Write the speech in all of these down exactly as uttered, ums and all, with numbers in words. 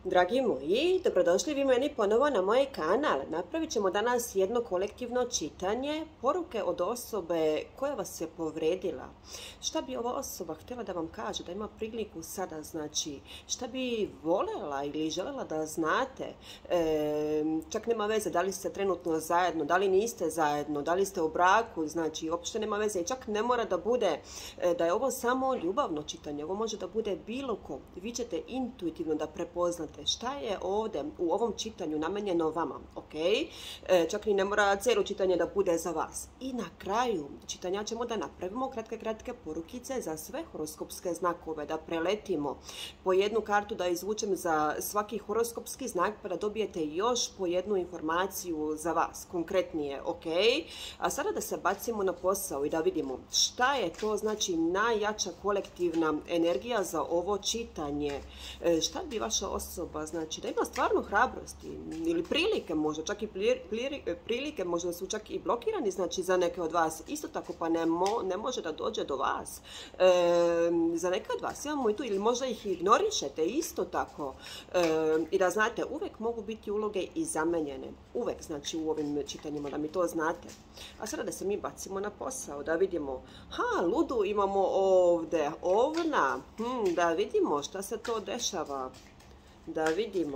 Dragi moji, dobrodošli vi meni ponovo na moj kanal. Napravit ćemo danas jedno kolektivno čitanje, poruke od osobe koja vas je povredila. Šta bi ova osoba htjela da vam kaže, da ima priliku sada, znači, šta bi voljela ili željela da znate, e, čak nema veze da li ste trenutno zajedno, da li niste zajedno, da li ste u braku, znači, uopšte nema veze i čak ne mora da bude, e, da je ovo samo ljubavno čitanje, ovo može da bude bilo ko. Vi ćete intuitivno da prepoznate šta je ovdje u ovom čitanju namenjeno vama, ok? E, čak ni ne mora cijelo čitanje da bude za vas. I na kraju čitanja ćemo da napravimo kratke, kratke porukice za sve horoskopske znakove, da preletimo po jednu kartu, da izvučem za svaki horoskopski znak, pa da dobijete još po jednu informaciju za vas, konkretnije, ok? A sada da se bacimo na posao i da vidimo šta je to, znači, najjača kolektivna energija za ovo čitanje. E, šta bi vaša osoba, znači, da ima stvarno hrabrosti ili prilike, možda čak i prilike, možda su čak i blokirani, znači, za neke od vas, isto tako, pa ne, mo, ne može da dođe do vas. E, za neke od vas imamo i tu, ili možda ih ignorišete, isto tako. E, I da znate, uvek mogu biti uloge i zamenjene. Uvek, znači, u ovim čitanjima, da mi to znate. A sada da se mi bacimo na posao, da vidimo, ha, ludu imamo ovdje, ovna, hm, da vidimo šta se to dešava. Da vidimo.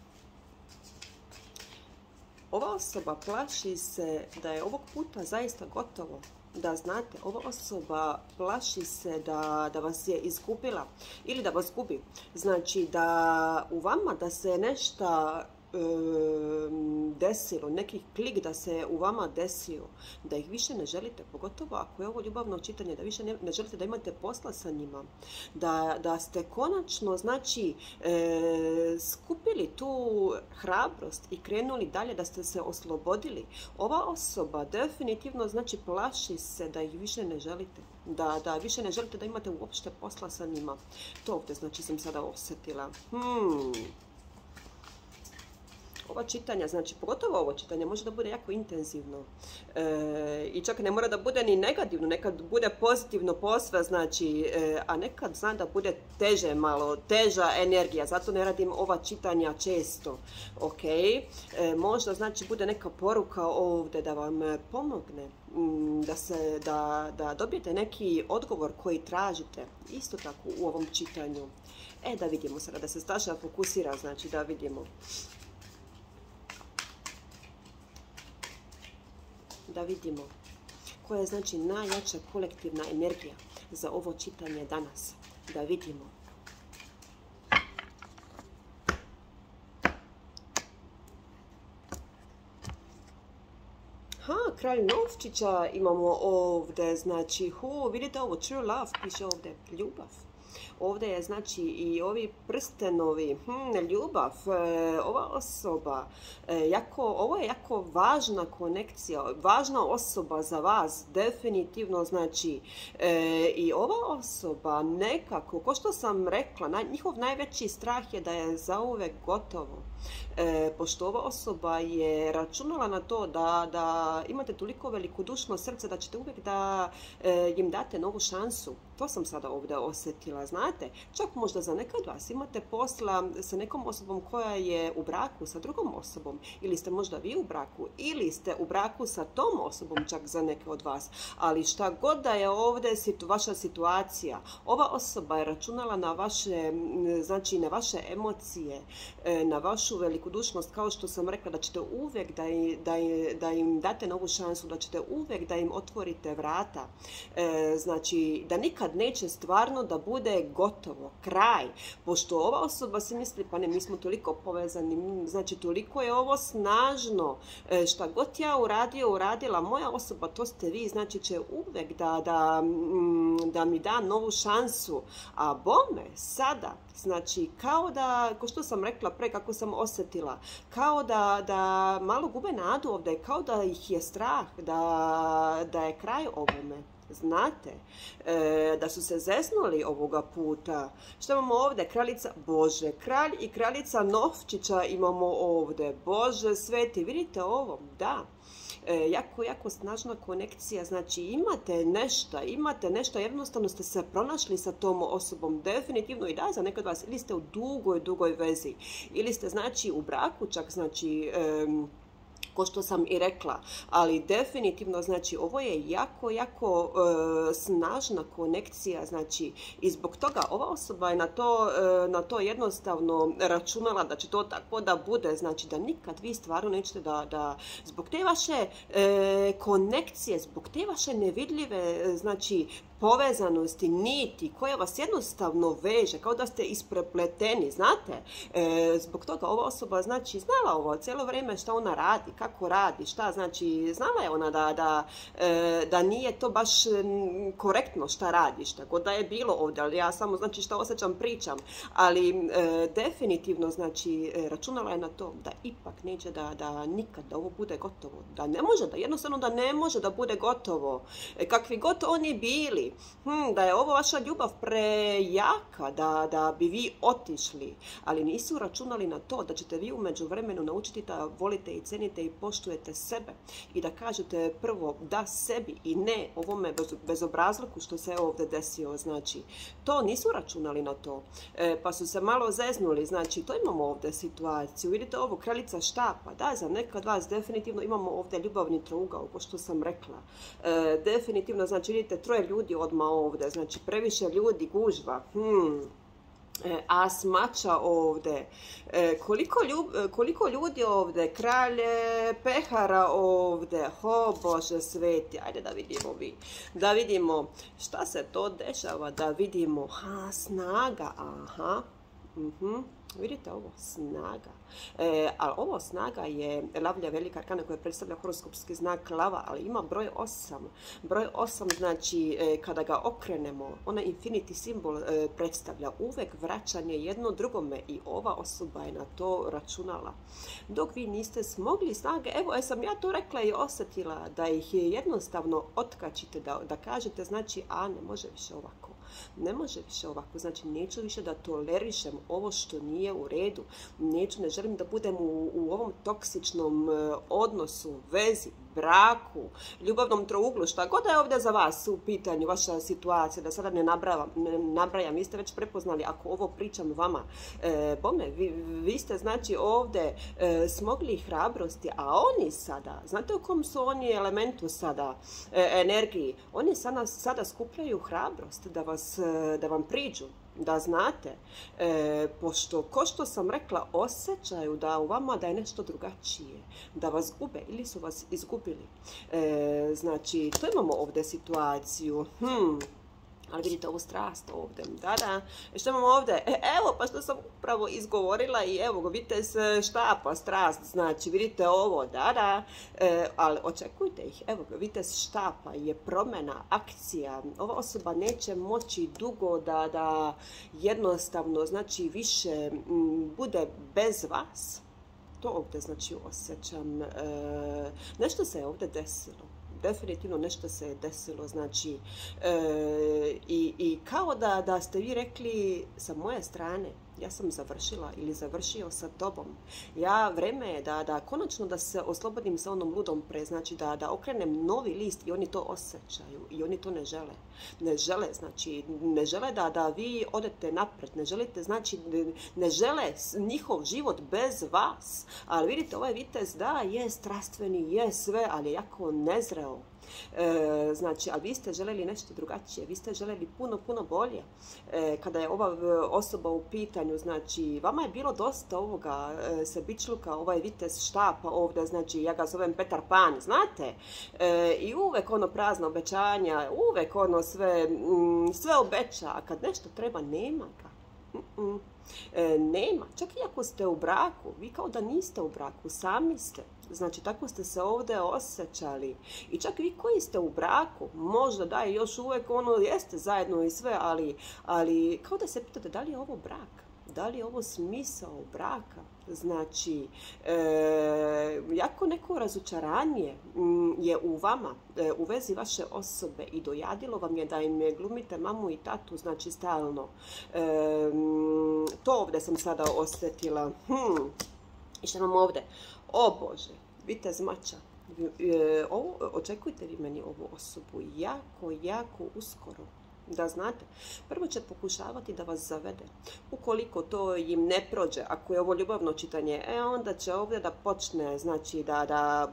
Ova osoba plaši se da je ovog puta zaista gotovo. Da znate, ova osoba plaši se da, da vas je izgubila ili da vas gubi. Znači da u vama da se nešto desilo, neki klik da se u vama desio, da ih više ne želite, pogotovo ako je ovo ljubavno čitanje, da više ne, ne želite da imate posla sa njima, da, da ste konačno, znači, e, skupili tu hrabrost i krenuli dalje, da ste se oslobodili. Ova osoba definitivno, znači, plaši se da ih više ne želite, da, da više ne želite da imate uopšte posla sa njima. To ovdje, znači, sam sada osjetila. Hmm... Ova čitanja, znači, pogotovo ovo čitanje, može da bude jako intenzivno. E, I čak ne mora da bude ni negativno, nekad bude pozitivno posve, znači, e, a nekad znam da bude teže malo, teža energija, zato ne radim ova čitanja često, ok? E, možda, znači, bude neka poruka ovdje da vam pomogne, da, se, da, da dobijete neki odgovor koji tražite, isto tako u ovom čitanju. E, da vidimo sada, da se Staša fokusira, znači, da vidimo. Da vidimo koja je, znači, najjača kolektivna energija za ovo čitanje danas. Da vidimo. Ha, kralj novčića imamo ovdje, znači, hu, vidite ovo, true love, piše ovdje, ljubav. Ovdje je, znači, i ovi prstenovi, hm, ljubav, e, ova osoba, e, jako, ovo je jako važna konekcija, važna osoba za vas, definitivno, znači, e, i ova osoba nekako, ko što sam rekla, na, njihov najveći strah je da je zauvek gotovo. E, pošto ova osoba je računala na to da, da imate toliko velikodušno srce da ćete uvijek da e, im date novu šansu. To sam sada ovdje osjetila, znate. Čak možda za neka od vas imate posla sa nekom osobom koja je u braku sa drugom osobom. Ili ste možda vi u braku, ili ste u braku sa tom osobom, čak za neke od vas. Ali šta god da je ovdje situ, vaša situacija, ova osoba je računala na vaše, znači, na vaše emocije, na vašu velikodušnost, kao što sam rekla, da ćete uvijek da, da, da im date novu šansu, da ćete uvijek da im otvorite vrata. E, znači, da nikad neće stvarno da bude gotovo, kraj. Pošto ova osoba si misli, pa ne, mi smo toliko povezani, znači, toliko je ovo snažno, e, šta god ja uradio, uradila, moja osoba, to ste vi, znači, će uvijek da, da, da mi da novu šansu. A bome, sada, znači, kao da, ko što sam rekla pre, kako sam osjetila, kao da, da malo gube nadu ovdje, kao da ih je strah, da, da je kraj ovome. Znate, e, da su se zeznuli ovoga puta. Što imamo ovdje? Kraljica, Bože, kralj i kraljica novčića imamo ovdje. Bože sveti, vidite ovo? Da. e, jako, jako snažna konekcija, znači imate nešto, imate nešto, jednostavno ste se pronašli sa tom osobom, definitivno i da, za nekad vas, ili ste u dugoj, dugoj vezi, ili ste znači u braku čak, znači, e, ko što sam i rekla, ali definitivno, znači, ovo je jako, jako e, snažna konekcija, znači, i zbog toga ova osoba je na to, e, na to jednostavno računala da će to tako da bude, znači, da nikad vi stvarno nećete da, da zbog te vaše e, konekcije, zbog te vaše nevidljive, znači, povezanosti, niti, koja vas jednostavno veže, kao da ste isprepleteni, znate? E, zbog toga ova osoba, znači, znala ovo cijelo vrijeme šta ona radi, kako radi, šta, znači, znala je ona da, da, e, da nije to baš korektno šta radi, šta god da je bilo ovdje, ali ja samo, znači, šta osjećam, pričam, ali e, definitivno, znači, računala je na to da ipak neće da, da nikad da ovo bude gotovo, da ne može, da jednostavno da ne može da bude gotovo, e, kakvi god oni bili, Hmm, da je ovo vaša ljubav prejaka, da, da bi vi otišli, ali nisu računali na to da ćete vi u međuvremenu naučiti da volite i cenite i poštujete sebe i da kažete prvo da sebi i ne ovome bez, bezobrazluku što se ovdje desio, znači, to nisu računali na to, e, pa su se malo zeznuli, znači, to imamo ovdje situaciju, vidite ovo, kraljica štapa, da, za neka od vas definitivno imamo ovdje ljubavni trougao, ko što sam rekla, e, definitivno, znači, vidite, troje ljudi odmah ovdje, znači previše ljudi, gužva, hmm. E, a smača ovdje, e, koliko, ljub, koliko ljudi ovdje, kralj pehara ovdje, ho Bože sveti, ajde da vidimo vi, da vidimo šta se to dešava, da vidimo, ha, snaga, aha, mhm. Vidite ovo, snaga. E, ali ovo snaga je lavlja velika arkana koja predstavlja horoskopski znak lava, ali ima broj osam. Broj osam znači e, kada ga okrenemo, onaj infinity simbol e, predstavlja uvek vraćanje jedno drugome i ova osoba je na to računala. Dok vi niste smogli snage, evo, sam ja to rekla i osjetila, da ih jednostavno otkačite, da, da kažete, znači, a ne može više ovako. Ne može više ovako, znači neću više da tolerišem ovo što nije u redu, neću, ne želim da budem u, u ovom toksičnom uh, odnosu, vezi, braku, ljubavnom trouglu, šta god je ovdje za vas u pitanju, vaša situacija, da sada ne nabrajam, ne nabrajam, vi ste već prepoznali, ako ovo pričam vama, e, bome, vi, vi ste znači ovdje e, smogli hrabrosti, a oni sada, znate u kom su oni elementu sada, e, energiji, oni sada, sada skupljaju hrabrost da, vas, da vam priđu, da znate, e, pošto, ko što sam rekla, osjećaju da u vama da je nešto drugačije, da vas gube ili su vas izgubili. E, znači, to imamo ovdje situaciju. Hmm. Ali vidite ovu strast ovdje, da, da, što imamo ovdje, e, evo, pa što sam upravo izgovorila i evo, vidite štapa, strast, znači, vidite ovo, da, da, e, ali očekujte ih, evo, vidite štapa je promjena, akcija, ova osoba neće moći dugo da, da jednostavno, znači, više m, bude bez vas, to ovdje, znači, osjećam, e, nešto se je ovdje desilo. Definitivno nešto se je desilo, znači, e, i, i kao da, da ste vi rekli sa moje strane, ja sam završila ili završio sa tobom. Ja, vreme je da, da konačno da se oslobodim sa onom ludom pre, znači da, da okrenem novi list i oni to osjećaju i oni to ne žele. Ne žele, znači, ne žele da, da vi odete napred, ne želite, znači, ne žele njihov život bez vas. Ali vidite, ovaj vitez, da, je strastveni, je sve, ali je jako nezreo. E, znači, a vi ste željeli nešto drugačije, vi ste željeli puno, puno bolje. E, kada je ova osoba u pitanju, znači, vama je bilo dosta ovoga e, sebičluka, ovaj vitez štapa ovdje, znači, ja ga zovem Petar Pan, znate? E, I uvek ono prazno obećanja, uvek ono sve, m, sve obeća, a kad nešto treba, nema ga. Mm-mm. E, nema, čak i ako ste u braku, vi kao da niste u braku, sami ste. Znači, tako ste se ovdje osjećali. I čak vi koji ste u braku, možda da je još uvijek ono, jeste zajedno i sve, ali, ali kao da se pitate da li je ovo brak? Da li je ovo smisao braka? Znači, e, jako neko razočaranje m, je u vama, e, u vezi vaše osobe i dojadilo vam je da im glumite mamu i tatu, znači stalno. E, m, to ovdje sam sada osjetila. Hmm. I što imamo ovdje? O Bože, vitez mača. Ovo, očekujte vi meni ovu osobu jako, jako uskoro. Da znate, prvo će pokušavati da vas zavede. Ukoliko to im ne prođe, ako je ovo ljubavno čitanje, e onda će ovdje da počne, znači da, da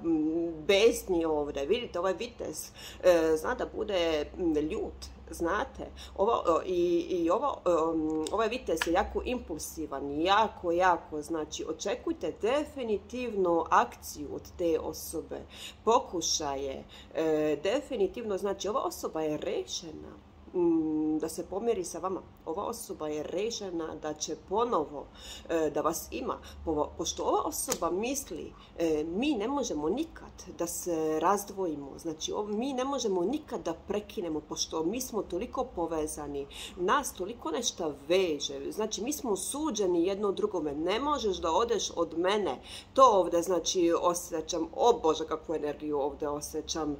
besni ovdje. Vidite, ovaj vitez e, zna da bude ljut. Znate, ovo, i, i ovo, um, ovaj vitez je jako impulsivan, jako, jako, znači očekujte definitivno akciju od te osobe, pokušaje, e, definitivno, znači ova osoba je rešena da se pomiri sa vama. Ova osoba je rešena da će ponovo e, da vas ima. Po, pošto ova osoba misli e, mi ne možemo nikad da se razdvojimo, znači ov, mi ne možemo nikad da prekinemo, pošto mi smo toliko povezani, nas toliko nešto veže, znači mi smo suđeni jedno drugome, ne možeš da odeš od mene. To ovdje znači osjećam, o Bože kakvu energiju ovdje osjećam.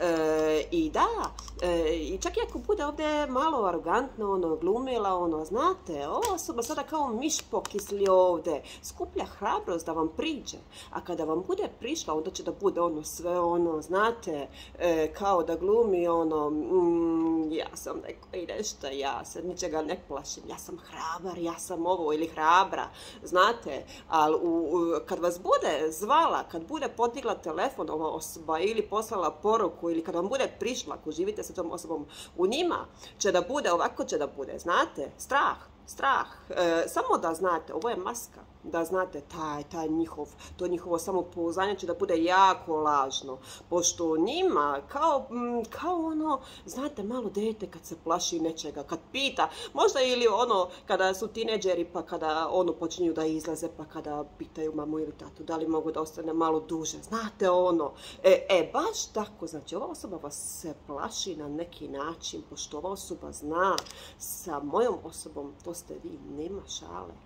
E, I da, e, i čak i ako bude ovdje malo arogantno, ono, glumila, ono, znate, ova osoba sada kao miš pokisli ovdje, skuplja hrabrost da vam priđe, a kada vam bude prišla, onda će da bude ono sve, ono, znate, e, kao da glumi, ono, mm, ja sam neko i nešto, ja se ničega ne plašim, ja sam hrabar, ja sam ovo ili hrabra, znate, ali u, u, kad vas bude zvala, kad bude podigla telefon ova osoba ili poslala poruku ili kad vam bude prišla, ako živite sa tom osobom, u njima će da bude, ovako će da bude, znate, strah, strah, e, samo da znate, ovo je maska, da znate, taj, taj njihov, to njihovo samopouzdanje će da bude jako lažno, pošto njima, kao, kao ono, znate, malo dete kad se plaši nečega, kad pita, možda ili ono, kada su tineđeri, pa kada ono počinju da izlaze, pa kada pitaju mamu ili tatu, da li mogu da ostane malo duže, znate ono, e, e, baš tako, znači, ova osoba vas se plaši na neki način, pošto ova osoba zna, sa mojom osobom, to ste vi, nema šale.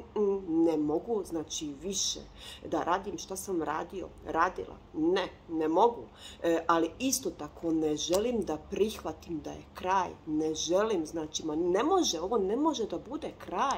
Ne mogu, znači, više da radim što sam radio, radila. Ne, ne mogu. E, ali isto tako ne želim da prihvatim da je kraj. Ne želim, znači, ma ne može, ovo ne može da bude kraj.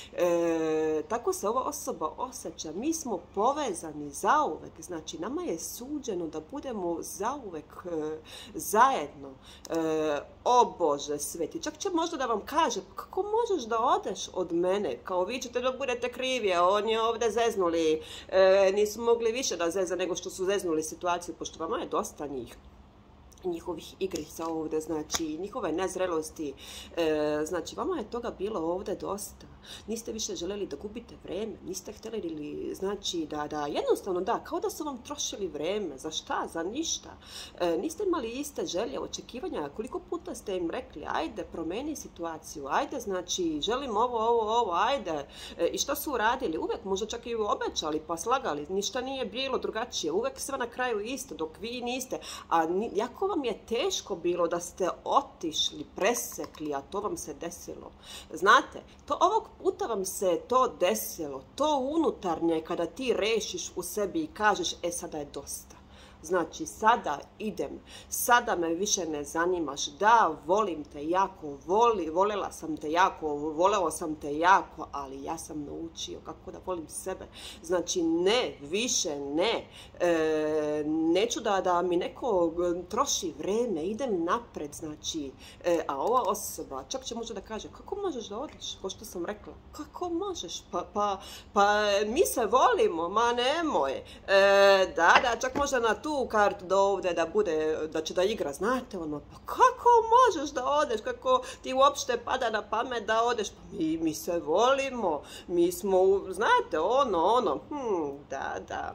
E, tako se ova osoba osjeća. Mi smo povezani zauvek. Znači, nama je suđeno da budemo zauvek e, zajedno. E, o Bože sveti. Čak će možda da vam kaže, kako možeš da odeš od mene? Kao vi ćete da budete krivi, a oni je ovdje zeznuli, e, nisu mogli više da zeza nego što su zeznuli situaciju, pošto vama je dosta njih. Njihovih igrica ovdje, znači njihove nezrelosti, e, znači vama je toga bilo ovdje dosta. Niste više željeli da gubite vreme, niste htjeli, znači da, da jednostavno da, kao da su vam trošili vreme, za šta, za ništa. E, niste imali iste želje, očekivanja, koliko puta ste im rekli, ajde, promeni situaciju, ajde, znači želim ovo, ovo, ovo, ajde. E, I što su uradili? Uvijek možda čak i obećali pa slagali, ništa nije bilo drugačije, uvijek sve na kraju isto, dok vi niste, a jako vam je teško bilo da ste otišli, presekli, a to vam se desilo. Znate, to ovog puta vam se to desilo, to unutarnje kada ti rešiš u sebi i kažeš, e sada je dosta. Znači, sada idem, sada me više ne zanimaš, da, volim te jako, voli, volela sam te jako, voleo sam te jako, ali ja sam naučio kako da volim sebe. Znači, ne, više ne, e, neću da, da mi neko troši vreme, idem napred, znači, e, a ova osoba čak će možda da kaže, kako možeš da odeš, ko što sam rekla, kako možeš, pa, pa, pa mi se volimo, ma nemoj, e, da, da, čak možda na tu kartu da ovdje da bude, da će da igra, znate ono, pa kako možeš da odeš, kako ti uopšte pada na pamet da odeš, pa mi, mi se volimo, mi smo, znate, ono, ono, hm, da, da,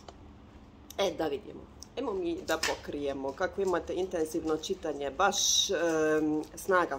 e, da vidimo. Ajmo mi da pokrijemo, kako imate intenzivno čitanje, baš e, snaga.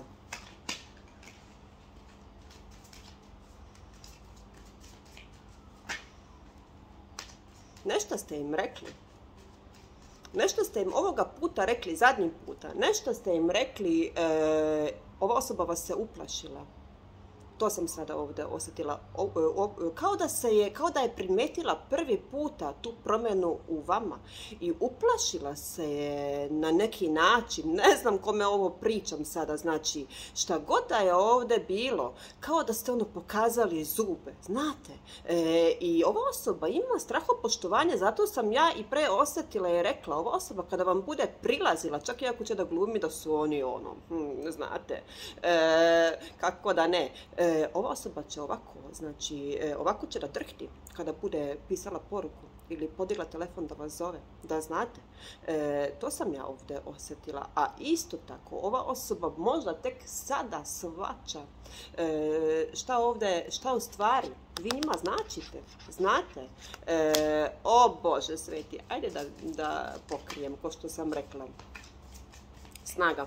Nešto ste im rekli. Nešto ste im ovoga puta rekli, zadnji puta, nešto ste im rekli, e, ova osoba vas se uplašila. to sam sada ovdje osjetila. O, o, kao da se je, kao da je primetila prvi puta tu promjenu u vama i uplašila se je na neki način. Ne znam kome ovo pričam sada, znači šta god da je ovdje bilo, kao da ste ono pokazali zube, znate. E, I ova osoba ima strahopoštovanje, zato sam ja i pre osjetila i rekla, ova osoba kada vam bude prilazila, čak i ako će da glumi da su oni ono, hm, znate, e, kako da ne, e, ova osoba će ovako, znači, e, ovako će da drhti kada bude pisala poruku ili podigla telefon da vas zove, da znate. E, to sam ja ovdje osjetila. A isto tako, ova osoba možda tek sada shvaća e, šta ovdje, šta u stvari vi njima značite, znate. E, o Bože sveti, ajde da, da pokrijem, ko što sam rekla. Snaga.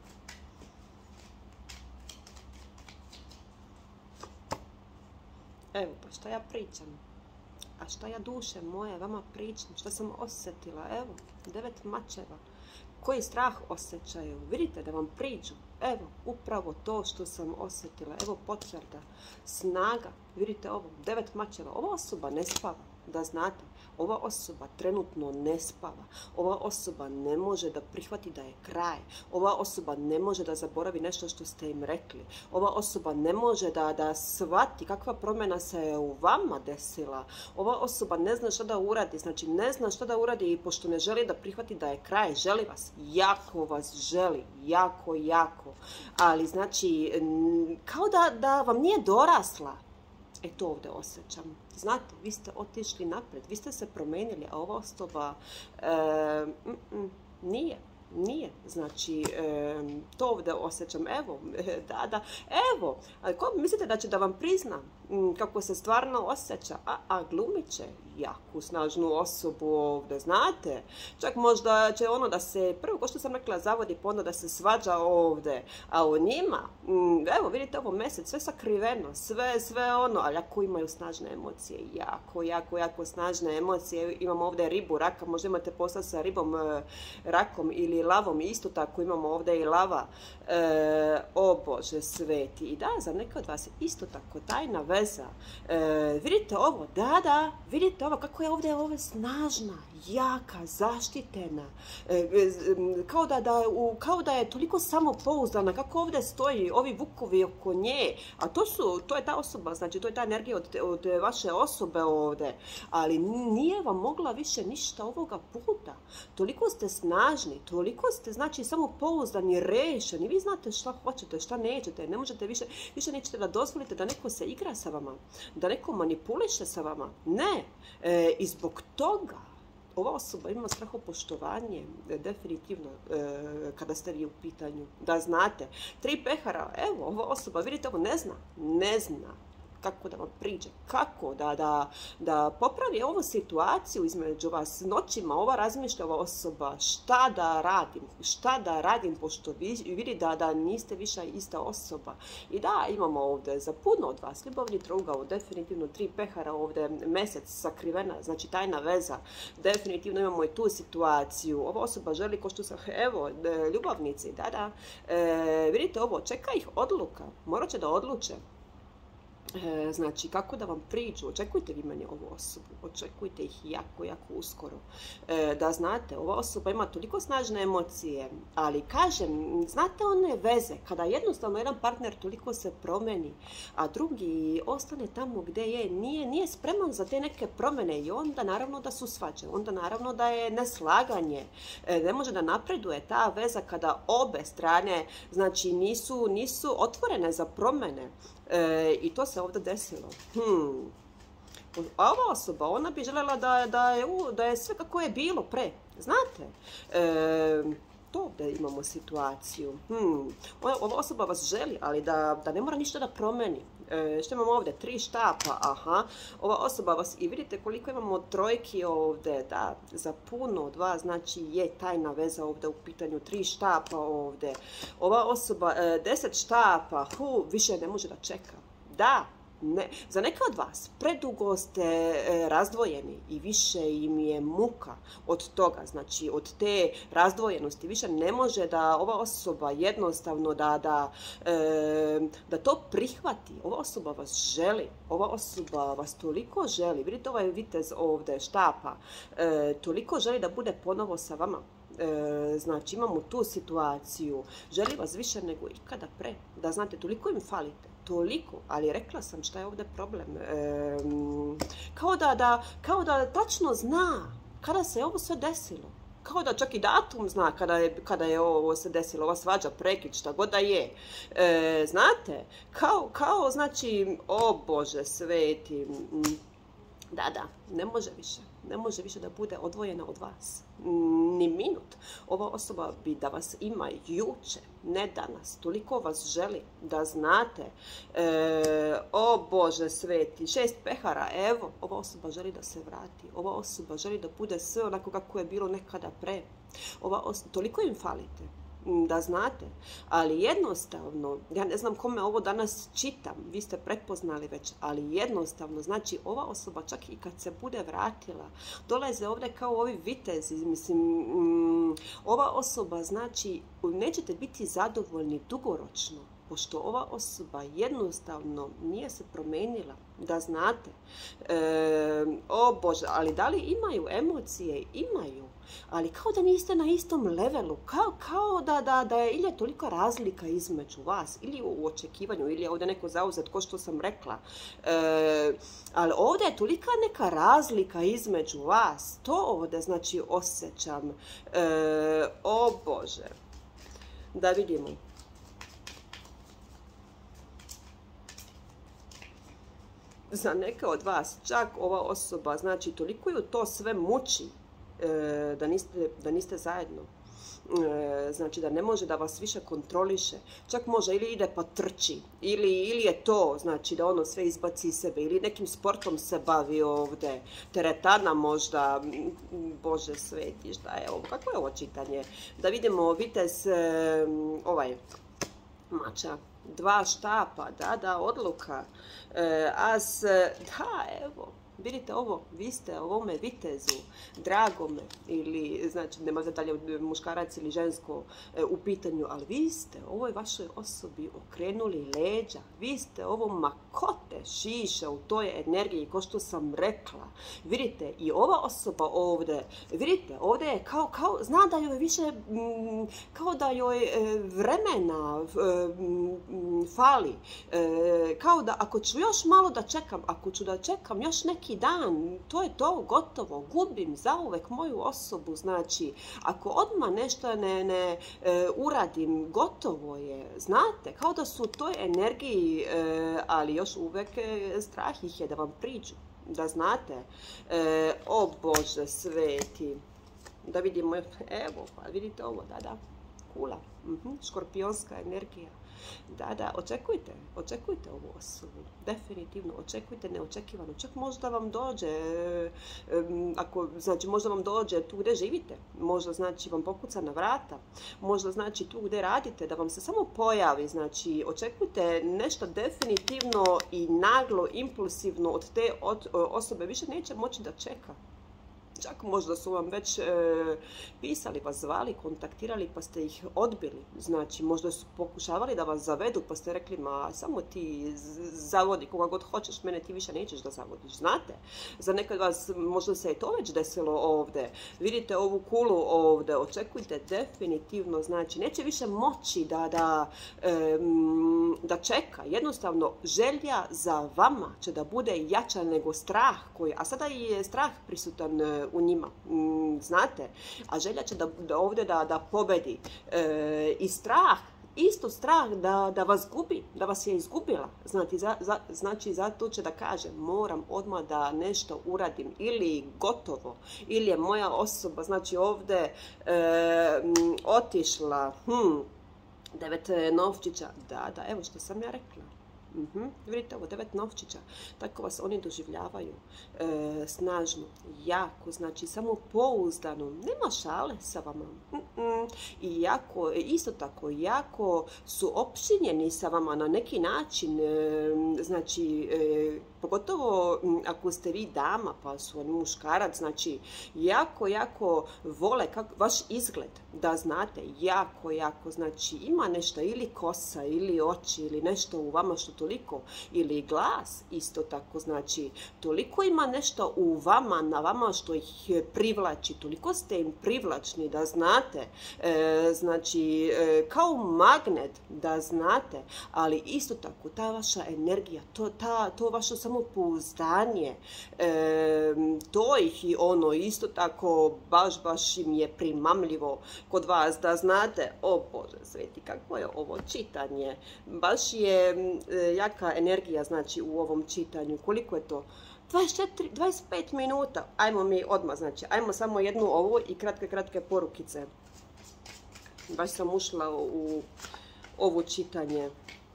Evo, pa šta ja pričam? A šta ja duše moje vama pričam? Šta sam osjetila? Evo, devet mačeva. Koji strah osjećaju? Vidite da vam priđu. Evo, upravo to što sam osjetila. Evo potvrda. Snaga. Vidite ovo, devet mačeva. Ova osoba ne spava, da znate. Ova osoba trenutno ne spava. Ova osoba ne može da prihvati da je kraj. Ova osoba ne može da zaboravi nešto što ste im rekli. Ova osoba ne može da, da shvati kakva promjena se je u vama desila. Ova osoba ne zna šta da uradi. Znači ne zna šta da uradi i pošto ne želi da prihvati da je kraj. Želi vas. Jako vas želi. Jako, jako. Ali znači kao da, da vam nije dorasla. E to ovdje osjećam. Znate, vi ste otišli napred, vi ste se promijenili, a ova osoba e, mm, mm, nije. Nije, znači, e, to ovdje osjećam, evo, da, da, evo, ali ko mislite da će da vam prizna m, kako se stvarno osjeća, a, a glumit će jaku, snažnu osobu ovdje, znate, čak možda će ono da se, prvo, ko što sam rekla, zavodi pa onda da se svađa ovdje, a u njima, m, evo, vidite ovo mjesec, sve sakriveno, sve, sve ono, ali jako imaju snažne emocije, jako, jako, jako snažne emocije, imamo ovdje ribu, raka, možda imate posla sa ribom, rakom ili lavom, isto tako imamo ovdje i lava, e, o Bože sveti, i da, za neke od vas isto tako tajna veza, e, vidite ovo, da, da, vidite ovo, kako je ovdje ovo snažna, jaka, zaštitena, e, e, kao, da, da, u, kao da je toliko samopouzdana, kako ovdje stoji, ovi vukovi oko nje, a to su, to je ta osoba, znači to je ta energija od, od vaše osobe ovdje, ali nije vam mogla više ništa ovoga puta, toliko ste snažni, toliko ste, znači, samo pouzdani, rešeni, vi znate šta hoćete, šta nećete, ne možete više, više nećete da dozvolite da neko se igra sa vama, da neko manipuliše sa vama, ne, e, i zbog toga ova osoba ima strahopoštovanje, definitivno, e, kada ste vi u pitanju, da znate, tri pehara, evo, ova osoba, vidite ovo, ne zna, ne zna kako da vam priđe, kako da, da, da popravi ovu situaciju između vas noćima, ova razmišlja osoba, šta da radim, šta da radim, pošto vi, vidi da, da niste više ista osoba. I da, imamo ovdje za puno od vas ljubavni trougao, definitivno tri pehara ovdje, mesec sakrivena, znači tajna veza, definitivno imamo i tu situaciju. Ova osoba želi, ko što sam, evo, ljubavnici, da, da, e, vidite ovo, čeka ih odluka, morat će da odluče. E, znači, kako da vam priđu, očekujte vi meni ovu osobu, očekujte ih jako, jako uskoro. E, da znate, ova osoba ima toliko snažne emocije, ali kažem, znate one veze, kada jednostavno jedan partner toliko se promeni, a drugi ostane tamo gdje je, nije, nije spreman za te neke promjene i onda naravno da su svađe, onda naravno da je neslaganje, e, ne može da napreduje ta veza kada obe strane, znači, nisu, nisu otvorene za promjene. E, I to se ovdje desilo. Hmm. A ova osoba, ona bi željela da, da, je, da je sve kako je bilo pre. Znate? E, to ovdje imamo situaciju. Hmm. Ova osoba vas želi, ali da, da ne mora ništa da promeni. E, što imamo ovdje? Tri štapa, aha. Ova osoba vas, i vidite koliko imamo trojki ovdje, da, za puno od vas, znači je tajna veza ovdje u pitanju, tri štapa ovdje. Ova osoba, e, deset štapa, hu, više ne može da čeka. Da, Ne, za neke od vas predugo ste e, razdvojeni i više im je muka od toga, znači od te razdvojenosti. Više ne može da ova osoba jednostavno da, da, e, da to prihvati. Ova osoba vas želi, ova osoba vas toliko želi. Vidite ovaj vitez ovdje štapa, e, toliko želi da bude ponovo sa vama. E, znači imamo tu situaciju, želi vas više nego ikada pre, da znate, toliko im falite, toliko, ali rekla sam šta je ovdje problem, e, kao, da, da, kao da tačno zna kada se ovo sve desilo, kao da čak i datum zna kada je, kada je ovo se desilo, ova svađa, prekid, šta god da je, e, znate, kao, kao znači, o Bože sveti, da, da, ne može više. Ne može više da bude odvojena od vas. Ni minut. Ova osoba bi da vas ima juče, ne danas. Toliko vas želi da znate. E, o Bože sveti, šest pehara, evo, ova osoba želi da se vrati. Ova osoba želi da bude sve onako kako je bilo nekada pre. Ova osoba, toliko im falite. Da znate, ali jednostavno, ja ne znam kome ovo danas čitam, vi ste prepoznali već, ali jednostavno, znači ova osoba čak i kad se bude vratila, dolaze ovdje kao ovi vitezi, mislim, mm, ova osoba, znači, nećete biti zadovoljni dugoročno, pošto ova osoba jednostavno nije se promenila, da znate. E, o Bože, ali da li imaju emocije? Imaju. Ali kao da niste na istom levelu, kao, kao da, da, da je ili tolika razlika između vas, ili u očekivanju, ili je ovdje neko zauzet, ko što sam rekla. E, ali ovdje je tolika neka razlika između vas, to ovdje znači osjećam. E, o Bože, da vidimo. Za neke od vas, čak ova osoba, znači toliko ju to sve muči, Da niste, da niste zajedno. Znači da ne može da vas više kontroliše. Čak može ili ide pa trči, ili, ili je to, znači da ono sve izbaci iz sebe, ili nekim sportom se bavi ovdje, teretana možda, Bože sveti, šta je ovo, kako je ovo čitanje? Da vidimo, vitez, ovaj, mača, dva štapa, da, da, odluka, as, da, evo. Vidite ovo, vi ste ovome vitezu, dragome, ili, znači, nema za dalje muškarac ili žensko e, u pitanju, ali vi ste ovoj vašoj osobi okrenuli leđa, vi ste ovo makote šiša u toj energiji, ko što sam rekla. Vidite, i ova osoba ovdje, vidite, ovdje je kao, kao, zna da joj više, m, kao da joj e, vremena e, m, fali, e, kao da ako ću još malo da čekam, ako ću da čekam još neki dan, to je to, gotovo, gubim zauvek moju osobu, znači, ako odmah nešto ne, ne e, uradim, gotovo je, znate, kao da su u toj energiji, e, ali još uvek e, strah ih je da vam priđu, da znate, e, o Bože sveti, da vidimo, evo, pa vidite ovo, da, da, kula, mhm, škorpionska energija. Da, da, očekujte, očekujte ovu osobu, definitivno, očekujte neočekivano, čak možda vam dođe, ako, znači možda vam dođe tu gdje živite, možda znači vam pokuca na vrata, možda znači tu gdje radite, da vam se samo pojavi, znači očekujte nešto definitivno i naglo, impulsivno od te od, osobe, više neće moći da čeka. Čak možda su vam već e, pisali, vas zvali, kontaktirali pa ste ih odbili. Znači možda su pokušavali da vas zavedu pa ste rekli ma samo ti zavodi koga god hoćeš, mene ti više nećeš da zavodiš. Znate, za nekad vas možda se je to već desilo ovdje. Vidite ovu kulu ovdje, očekujte definitivno, znači neće više moći da, da, e, da čeka. Jednostavno želja za vama će da bude jača nego strah koji, a sada je strah prisutan u njima, znate, a želja će da, da ovdje da, da pobedi e, i strah, isto strah da, da vas gubi, da vas je izgubila, znači, za, za, znači zato će da kaže moram odmah da nešto uradim ili gotovo, ili je moja osoba, znači ovdje e, otišla, hm, devet novčića, da, da, evo što sam ja rekla. Mm-hmm. Vidite ovo, devet novčića, tako vas oni doživljavaju, e, snažno, jako, znači samo pouzdano, nema šale sa vama. Mm-mm. I jako, isto tako, jako su opšinjeni sa vama na neki način, e, znači, e, pogotovo ako ste vi dama pa su on muškarac, znači jako, jako vole kak, vaš izgled, da znate, jako, jako, znači ima nešto ili kosa ili oči ili nešto u vama što toliko, ili glas isto tako, znači toliko ima nešto u vama, na vama što ih privlači, toliko ste im privlačni, da znate, e, znači e, kao magnet, da znate, ali isto tako ta vaša energija, to, ta, to vaše samopouzdanje, e, to ih i ono isto tako baš, baš im je primamljivo kod vas, da znate, o Bože sveti, kako je ovo čitanje, baš je e, jaka energija, znači u ovom čitanju, koliko je to? dvadeset četiri, dvadeset pet minuta, ajmo mi odmah, znači, ajmo samo jednu ovu i kratke, kratke porukice. Baš sam ušla u ovo čitanje.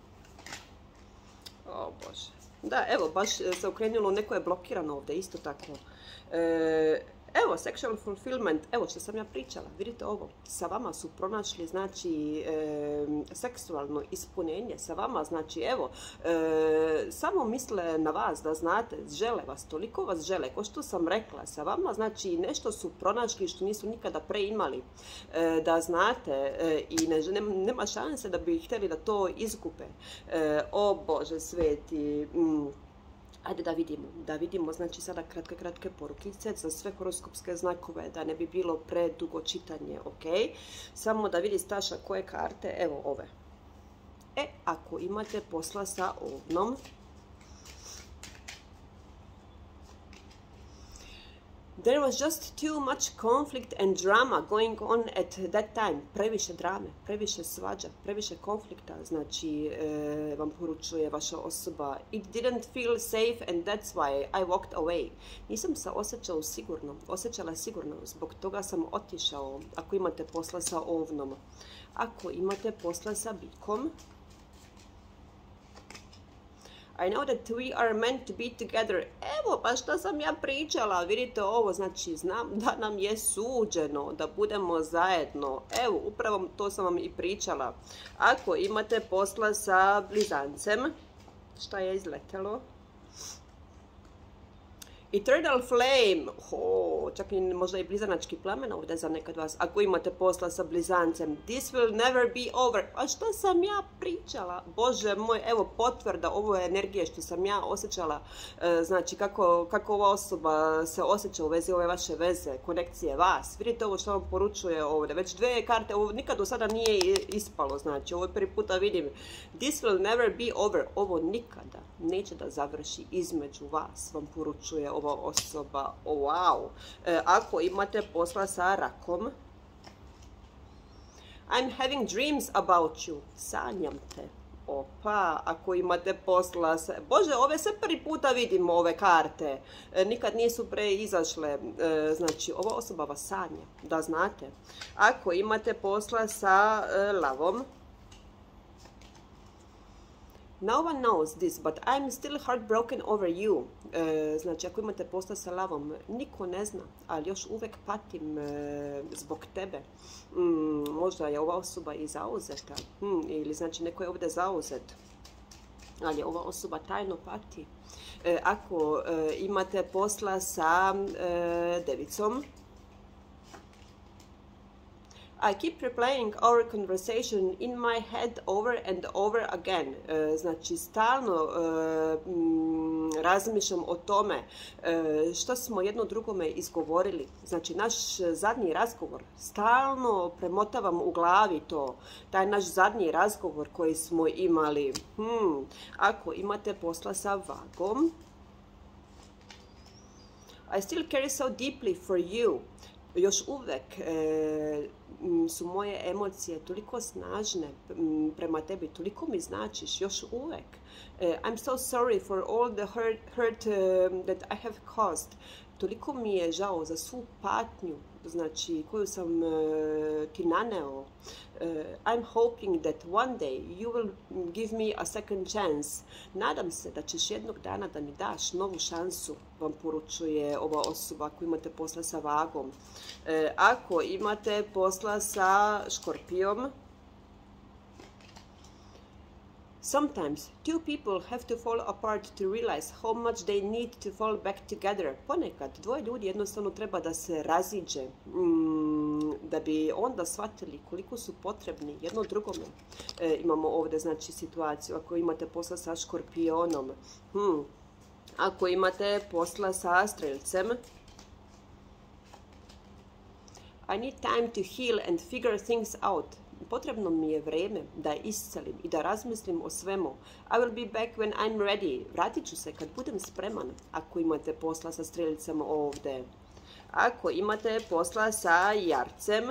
O Bože. Da, evo, baš se okrenulo, neko je blokirano ovdje, isto tako. E, evo, sexual fulfillment, evo što sam ja pričala, vidite ovo, sa vama su pronašli, znači, e, seksualno ispunjenje, sa vama, znači, evo, e, samo misle na vas, da znate, žele vas, toliko vas žele, ko što sam rekla, sa vama, znači, nešto su pronašli što nisu nikada pre imali, e, da znate, e, i ne, nema šanse da bi htjeli da to izgupe. E, o Bože sveti, mm. Ajde da vidimo, da vidimo, znači sada kratke, kratke porukice za sve horoskopske znakove, da ne bi bilo predugo čitanje, ok? Samo da vidi Staša koje karte, evo ove. E, ako imate posla sa ovnom, there was just too much conflict and drama going on at that time. Previše drame, previše svađa, previše konflikta, znači e, vam poručuje vaša osoba. It didn't feel safe and that's why I walked away. Nisam se osjećala sigurno, osjećala sigurno, zbog toga sam otišao. Ako imate posla sa ovnom. Ako imate posla sa bikom, I know that we are meant to be together. Evo, pa što sam ja pričala, vidite ovo, znači znam da nam je suđeno da budemo zajedno. Evo, upravo to sam vam i pričala. Ako imate posla sa blizancem, šta je izletelo? Eternal Flame, oh, čak i možda i blizanački plamen ovdje za nekad vas, ako imate posla sa blizancem. This will never be over. A što sam ja pričala? Bože moj, evo potvrda, ovo je energije što sam ja osjećala, e, znači kako, kako ova osoba se osjeća u vezi ove vaše veze, konekcije vas. Vidite ovo što vam poručuje ovdje, već dve karte, ovo nikad do sada nije ispalo, znači ovo prvi puta vidim. This will never be over, ovo nikada neće da završi između vas, vam poručuje ova osoba. Oh, wow. E, ako imate posla sa rakom, I'm having dreams about you. Sanjam te. Opa, ako imate posla sa... Bože, ove se prvi puta vidim, ove karte. E, nikad nisu pre izašle. E, znači, ova osoba vas sanja, da znate. Ako imate posla sa e, lavom, no one knows this, but I'm still heartbroken over you. E, znači, ako imate posla sa lavom, niko ne zna, ali još uvijek patim e, zbog tebe. Mm, možda je ova osoba i zauzeta, mm, ili znači neko je ovdje zauzet, ali ova osoba tajno pati. E, ako e, imate posla sa e, devicom, I keep replaying our conversation in my head over and over again. E, znači, stalno e, m, razmišljam o tome e, što smo jedno drugome izgovorili. Znači, naš zadnji razgovor. Stalno premotavam u glavi to. Taj naš zadnji razgovor koji smo imali. Hmm. Ako imate posla sa vagom, I still care so deeply for you. Još uvek e, su moje emocije toliko snažne prema tebi, toliko mi značiš, još uvek. Uh, I'm so sorry for all the hurt, hurt um, that I have caused. Toliko mi je žao za svu patnju, znači, koju sam uh, ti naneo. Uh, I'm hoping that one day you will give me a second chance. Nadam se da ćeš jednog dana da mi daš novu šansu, vam poručuje ova osoba ako imate posla sa vagom. Uh, ako imate posla sa škorpijom, sometimes two people have to fall apart to realize how much they need to fall back together. Ponekad dvoje ljudi jednostavno treba da se raziđe, mm, da bi onda shvatili koliko su potrebni jedno drugome. E, imamo ovdje znači situaciju ako imate posla sa škorpionom, hmm. ako imate posla sa strelcem, I need time to heal and figure things out. Potrebno mi je vrijeme da iscelim i da razmislim o svemu. I will be back when I'm ready. Vratit ću se kad budem spreman. Ako imate posla sa strelicama ovdje. Ako imate posla sa jarcem,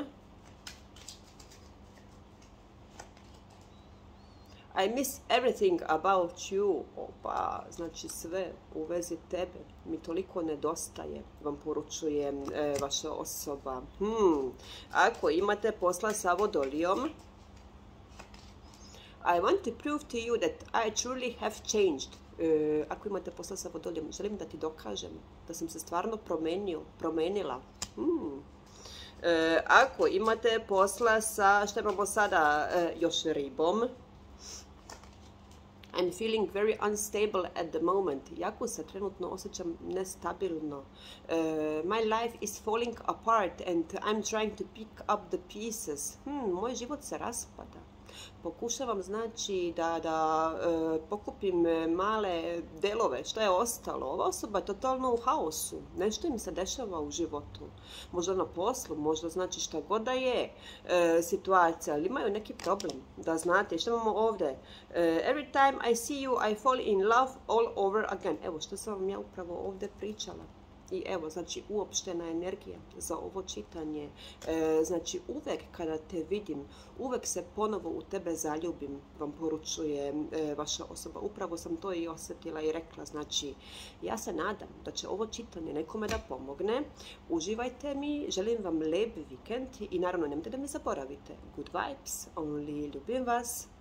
I miss everything about you. Opa, znači sve u vezi tebe mi toliko nedostaje, vam poručuje e, vaša osoba. Hmm. Ako imate posla sa vodolijom, I want to prove to you that I truly have changed. E, ako imate posla sa vodolijom, želim da ti dokažem da sam se stvarno promenio, promenila. Hmm. E, ako imate posla sa, što imamo sada, e, još ribom, I'm feeling very unstable at the moment. Jako se trenutno osjećam nestabilno. Uh, my life is falling apart and I'm trying to pick up the pieces. Hmm, moj život se raspada. Pokušavam znači da, da uh, pokupim male delove, što je ostalo. Ova osoba je totalno u haosu. Nešto im se dešava u životu. Možda na poslu, možda znači šta god da je uh, situacija, ali imaju neki problem. Da znate, što imamo ovdje? Uh, every time I see you, I fall in love all over again. Evo što sam vam ja upravo ovdje pričala. I evo, znači, uopštena energija za ovo čitanje. E, znači, uvek kada te vidim, uvek se ponovo u tebe zaljubim, vam poručuje e, vaša osoba. Upravo sam to i osjetila i rekla. Znači, ja se nadam da će ovo čitanje nekome da pomogne. Uživajte mi, želim vam lep vikend i naravno nemojte da me zaboravite. Good vibes, only ljubim vas.